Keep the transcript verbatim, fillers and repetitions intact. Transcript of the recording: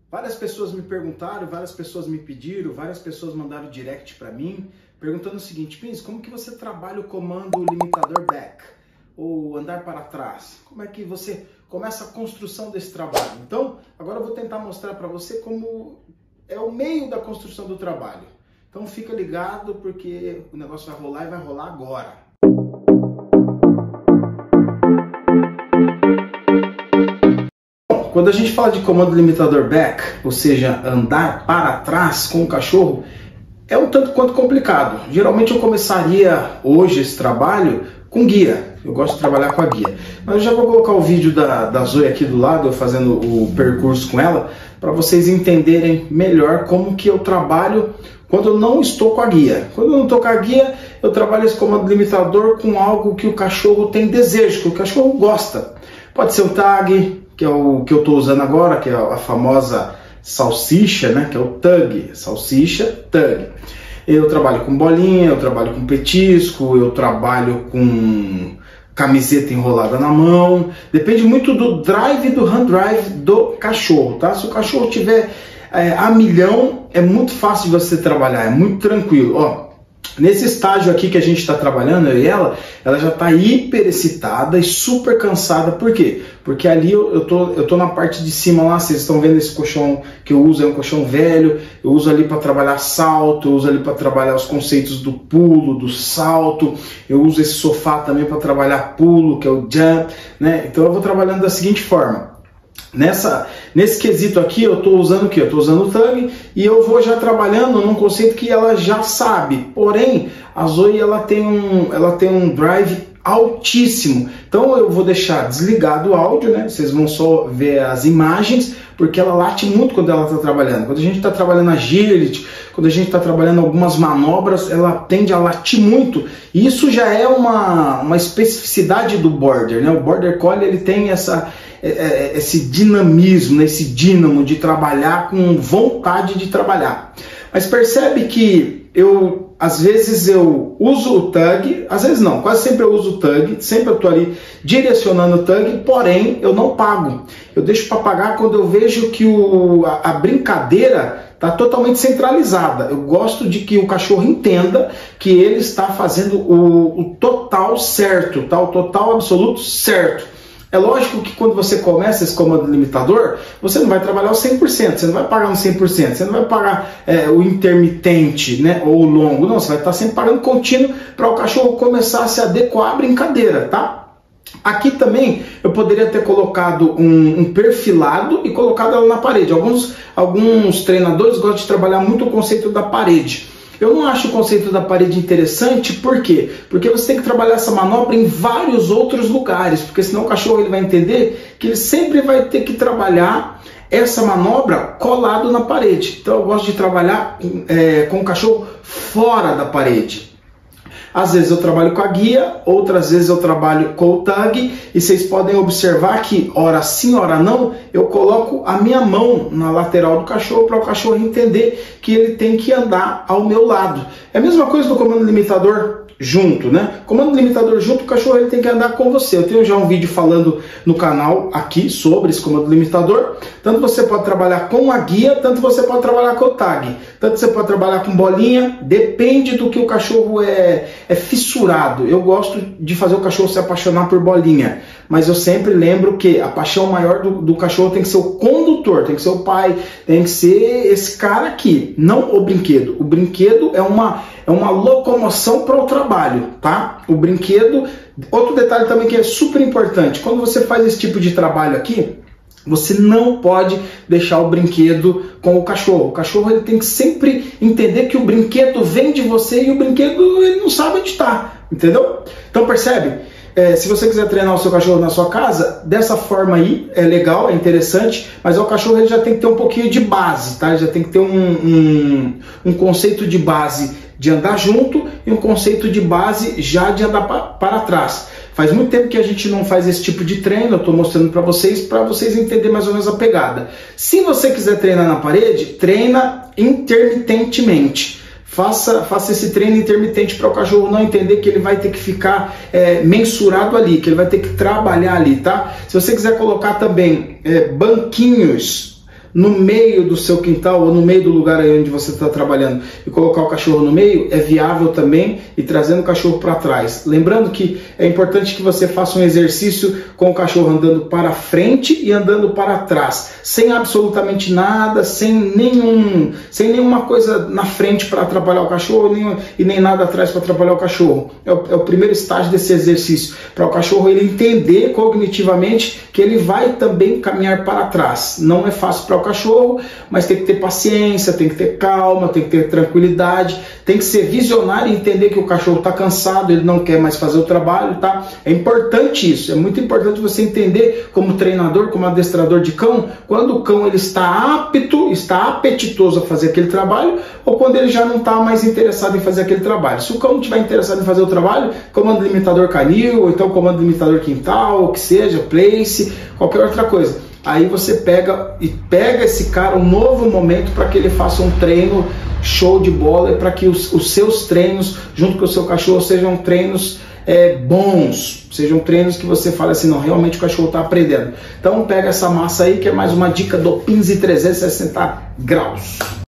Várias pessoas me perguntaram, várias pessoas me pediram, várias pessoas mandaram direct para mim, perguntando o seguinte: Prince, como que você trabalha o comando limitador back, ou andar para trás? Como é que você começa a construção desse trabalho? Então, agora eu vou tentar mostrar para você como é o meio da construção do trabalho. Então fica ligado, porque o negócio vai rolar e vai rolar agora. Quando a gente fala de comando limitador back, ou seja, andar para trás com o cachorro, é um tanto quanto complicado. Geralmente eu começaria hoje esse trabalho com guia. Eu gosto de trabalhar com a guia. Mas eu já vou colocar o vídeo da, da Zoe aqui do lado, eu fazendo o percurso com ela, para vocês entenderem melhor como que eu trabalho quando eu não estou com a guia. Quando eu não estou com a guia, eu trabalho esse comando limitador com algo que o cachorro tem desejo, que o cachorro gosta. Pode ser o tag, que é o que eu estou usando agora, que é a famosa salsicha, né? Que é o tug, salsicha, tug. Eu trabalho com bolinha, eu trabalho com petisco, eu trabalho com camiseta enrolada na mão. Depende muito do drive e do hand drive do cachorro, tá? Se o cachorro tiver é, a milhão, é muito fácil de você trabalhar, é muito tranquilo. Ó, nesse estágio aqui que a gente está trabalhando, eu e ela, ela já está hiper excitada e super cansada. Por quê? Porque ali eu, eu, tô, eu tô na parte de cima lá, vocês estão vendo esse colchão que eu uso, é um colchão velho, eu uso ali para trabalhar salto, eu uso ali para trabalhar os conceitos do pulo, do salto, eu uso esse sofá também para trabalhar pulo, que é o jump, né? Então eu vou trabalhando da seguinte forma. Nessa, nesse quesito aqui eu estou usando o que? Eu estou usando o tug e eu vou já trabalhando num conceito que ela já sabe. Porém, a Zoe ela tem um, ela tem um drive altíssimo. Então eu vou deixar desligado o áudio, né? Vocês vão só ver as imagens, porque ela late muito quando ela está trabalhando. Quando a gente está trabalhando agility, quando a gente está trabalhando algumas manobras, ela tende a latir muito. E isso já é uma, uma especificidade do Border, né? O Border Collie ele tem essa esse dinamismo, esse dínamo de trabalhar com vontade de trabalhar. Mas percebe que eu, às vezes eu uso o tug, às vezes não, quase sempre eu uso o tug, sempre eu estou ali direcionando o tug, porém eu não pago. Eu deixo para pagar quando eu vejo que o, a, a brincadeira está totalmente centralizada. Eu gosto de que o cachorro entenda que ele está fazendo o, o total certo, tá? O total absoluto certo. É lógico que quando você começa esse comando limitador, você não vai trabalhar o cem por cento, você não vai pagar no cem por cento, você não vai pagar é, o intermitente, né, ou o longo, não, você vai estar sempre pagando contínuo para o cachorro começar a se adequar à brincadeira, tá? Aqui também eu poderia ter colocado um, um perfilado e colocado ela na parede. Alguns, alguns treinadores gostam de trabalhar muito o conceito da parede. Eu não acho o conceito da parede interessante, por quê? Porque você tem que trabalhar essa manobra em vários outros lugares, porque senão o cachorro ele vai entender que ele sempre vai ter que trabalhar essa manobra colado na parede. Então eu gosto de trabalhar é, com o cachorro fora da parede. Às vezes eu trabalho com a guia, outras vezes eu trabalho com o tug, e vocês podem observar que, ora sim, ora não, eu coloco a minha mão na lateral do cachorro para o cachorro entender que ele tem que andar ao meu lado. É a mesma coisa do comando limitador junto, né? Comando limitador junto, o cachorro ele tem que andar com você. Eu tenho já um vídeo falando no canal aqui sobre esse comando limitador. Tanto você pode trabalhar com a guia, tanto você pode trabalhar com o tag. Tanto você pode trabalhar com bolinha, depende do que o cachorro é, é fissurado. Eu gosto de fazer o cachorro se apaixonar por bolinha, mas eu sempre lembro que a paixão maior do, do cachorro tem que ser o condutor, tem que ser o pai, tem que ser esse cara aqui, não o brinquedo. O brinquedo é uma, é uma locomoção para o trabalho, tá? O brinquedo, outro detalhe também que é super importante, quando você faz esse tipo de trabalho aqui, você não pode deixar o brinquedo com o cachorro. O cachorro ele tem que sempre entender que o brinquedo vem de você e o brinquedo ele não sabe onde está, entendeu? Então percebe? É, se você quiser treinar o seu cachorro na sua casa, dessa forma aí, é legal, é interessante, mas o cachorro ele já tem que ter um pouquinho de base, tá? Ele já tem que ter um, um, um conceito de base de andar junto e um conceito de base já de andar pa, para trás. Faz muito tempo que a gente não faz esse tipo de treino, eu estou mostrando para vocês, para vocês entenderem mais ou menos a pegada. Se você quiser treinar na parede, treina intermitentemente. Faça, faça esse treino intermitente para o cachorro não entender que ele vai ter que ficar é, mensurado ali, que ele vai ter que trabalhar ali, tá? Se você quiser colocar também é, banquinhos no meio do seu quintal ou no meio do lugar aí onde você está trabalhando e colocar o cachorro no meio, é viável também, e trazendo o cachorro para trás. Lembrando que é importante que você faça um exercício com o cachorro andando para frente e andando para trás, sem absolutamente nada, sem, nenhum, sem nenhuma coisa na frente para atrapalhar o cachorro nem, e nem nada atrás para atrapalhar o cachorro. É o, é o primeiro estágio desse exercício, para o cachorro ele entender cognitivamente que ele vai também caminhar para trás. Não é fácil para o cachorro, mas tem que ter paciência, tem que ter calma, tem que ter tranquilidade, tem que ser visionário e entender que o cachorro está cansado, ele não quer mais fazer o trabalho, tá? É importante isso, é muito importante você entender como treinador, como adestrador de cão, quando o cão ele está apto, está apetitoso a fazer aquele trabalho, ou quando ele já não está mais interessado em fazer aquele trabalho. Se o cão não estiver interessado em fazer o trabalho, comando limitador canil, ou então comando limitador quintal, ou que seja, place, qualquer outra coisa. Aí você pega e pega esse cara um novo momento para que ele faça um treino show de bola, e para que os, os seus treinos junto com o seu cachorro sejam treinos é, bons, sejam treinos que você fala assim, não, realmente o cachorro está aprendendo. Então pega essa massa aí, que é mais uma dica do Pinze trezentos e sessenta graus.